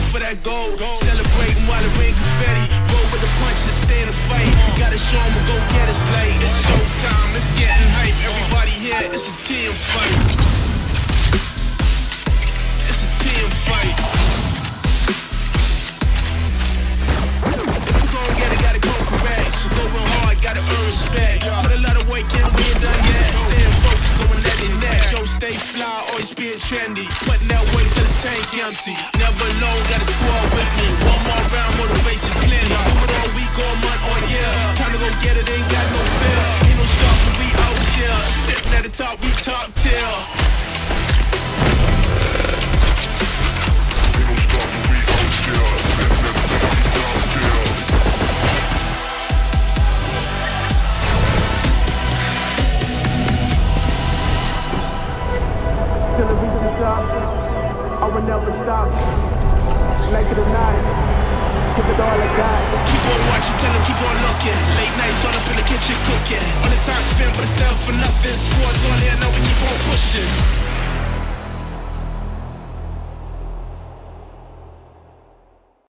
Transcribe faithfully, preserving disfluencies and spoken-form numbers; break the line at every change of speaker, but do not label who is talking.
for that gold. Celebrating while it rain confetti. Roll with the punch and stay in the fight. Gotta show 'em we'll go get us late. It's showtime, it's getting hype. Everybody here, it's a team fight. It's a team fight. If we gon' get it, gotta go correct. So going hard, gotta earn respect. Put a lot of work in, we ain't done yet. Staying focused, going at it neck. Yo, stay fly, always being trendy. Putting that weight to the tank empty. Never alone, got a squad with me. One more round, motivation plenty. Do it all week, all month, all year. Time to go get it, ain't got no fear. Ain't no stopping, we out here. Sitting at the top, we top tier.
Till it reaches the top, I will never stop. Like it or not, give it all I got.
Keep on watching, tell them keep on looking. Late nights all up in the kitchen cooking. On the time spent, but it's never for nothing. Squads on here, now we keep on pushing.